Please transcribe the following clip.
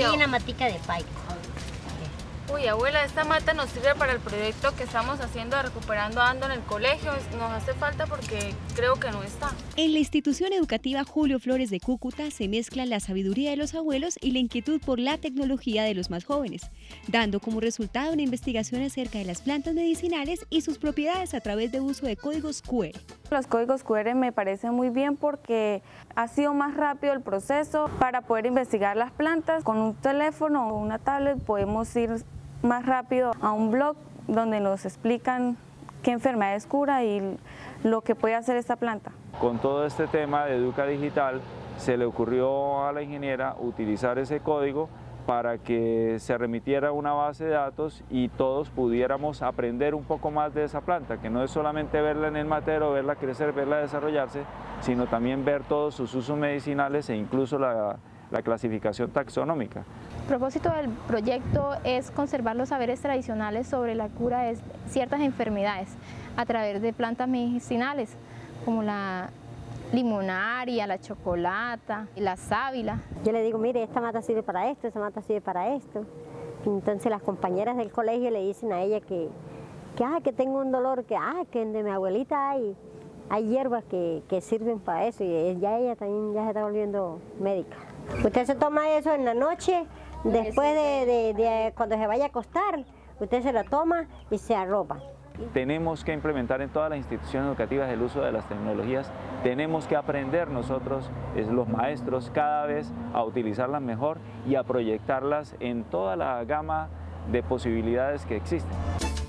hay una matica de paico. Uy, abuela, esta mata nos sirve para el proyecto que estamos haciendo de Recuperando Ando en el colegio. Nos hace falta porque creo que no está. En la institución educativa Julio Flores de Cúcuta se mezclan la sabiduría de los abuelos y la inquietud por la tecnología de los más jóvenes, dando como resultado una investigación acerca de las plantas medicinales y sus propiedades a través de uso de códigos QR. Los códigos QR me parecen muy bien porque ha sido más rápido el proceso para poder investigar las plantas. Con un teléfono o una tablet podemos ir más rápido a un blog donde nos explican qué enfermedades cura y lo que puede hacer esta planta. Con todo este tema de Educa Digital se le ocurrió a la ingeniera utilizar ese código para que se remitiera una base de datos y todos pudiéramos aprender un poco más de esa planta, que no es solamente verla en el matero, verla crecer, verla desarrollarse, sino también ver todos sus usos medicinales e incluso la clasificación taxonómica. El propósito del proyecto es conservar los saberes tradicionales sobre la cura de ciertas enfermedades a través de plantas medicinales como la limonaria, la chocolata, la sábila. Yo le digo, mire, esta mata sirve para esto, esta mata sirve para esto. Entonces las compañeras del colegio le dicen a ella que tengo un dolor, que de mi abuelita hay hierbas que sirven para eso y ya ella también ya se está volviendo médica. Usted se toma eso en la noche, después de cuando se vaya a acostar, usted se lo toma y se arropa. Tenemos que implementar en todas las instituciones educativas el uso de las tecnologías, tenemos que aprender nosotros, los maestros, cada vez a utilizarlas mejor y a proyectarlas en toda la gama de posibilidades que existen.